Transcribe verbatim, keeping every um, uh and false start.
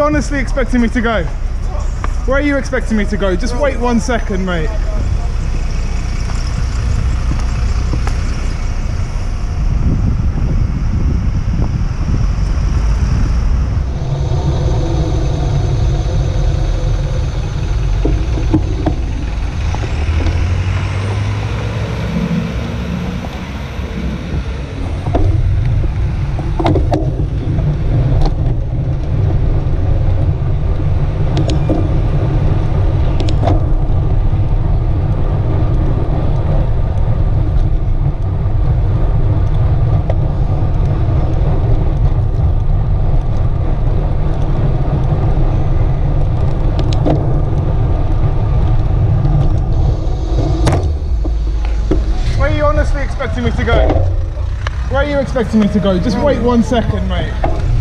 you honestly expecting me to go? Where are you expecting me to go? Just wait one second, mate. Where are you honestly expecting me to go? Where are you expecting me to go? Just wait one second, mate.